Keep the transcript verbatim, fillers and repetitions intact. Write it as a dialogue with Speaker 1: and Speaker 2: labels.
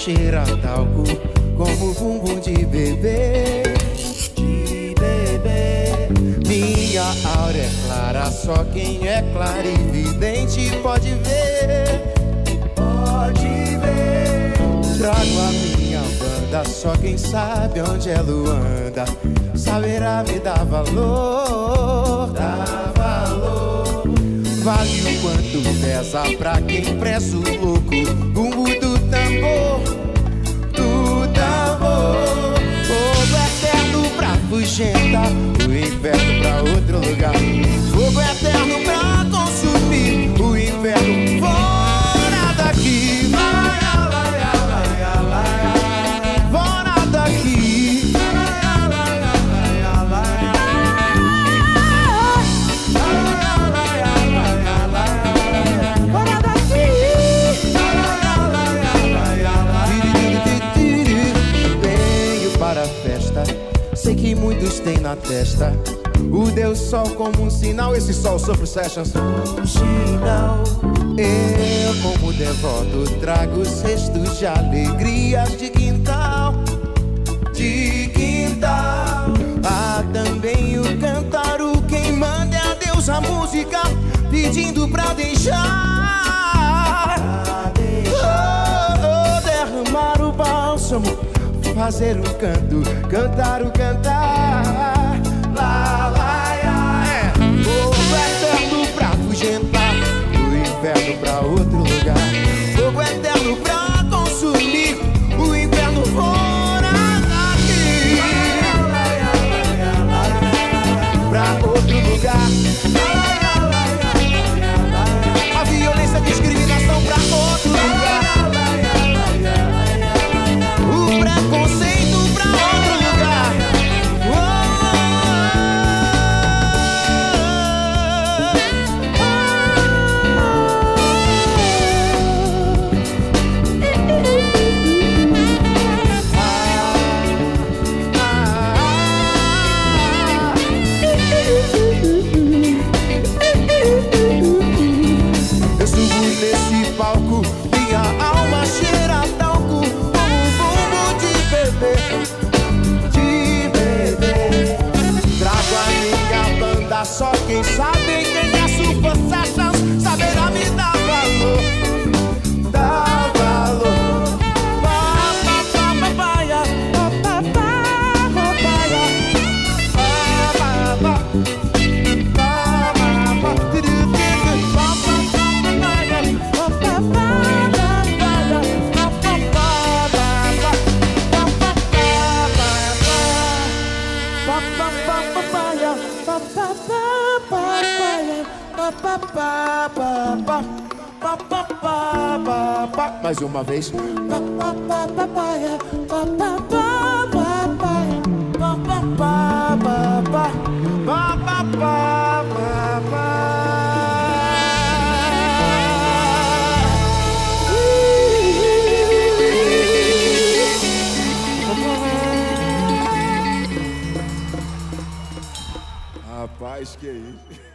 Speaker 1: cheira a talco, como bumbum de bebê. De bebê. Minha aura é clara, só quem é clarividente pode ver. Pode ver. Trago a minha banda, só quem sabe onde ela anda saberá me dar valor. Dá valor. Vale o quanto pesa pra quem pressa o louco bumbo do tambor, do tambor. Fogo eterno pra afugentar o inferno pra outro lugar. Fogo eterno pra consumir o inferno fora daqui. Fora daqui. Sei que muitos têm na testa o Deus Sol como um sinal. Esse Sol sofre sessions. Um sinal. Eu, como devoto, trago cestos de alegrias de quintal. De quintal. Há também o cantar, o quem manda é a Deus a música, pedindo pra deixar, pra deixar. Oh, oh, derramar o bálsamo, fazer um canto, cantar o cantar. Lá, lá, lá. É. Fogo eterno pra afugentar o inferno pra outro lugar. Fogo eterno pra consumir o inferno fora daqui. Pra outro lugar. A violência, a discriminação pra outro lugar. O preconceito pra outro lugar. Eu subo nesse palco, minha alma cheira a talco, de bebê. Trago a minha banda, só quem sabe quem é Super Sessions saberá me dar valor. Dá valor. Pa, pa, pa, papaya. Pa, pa, pa, papaya. Pa, pa, pa. Pa, pa, pa. Tiru, tiru. Pa, pa, pa, papaya. Pa, pa, pa, papaya. Pa, pa, pa, papaya. Mais uma vez. Rapaz, que é isso?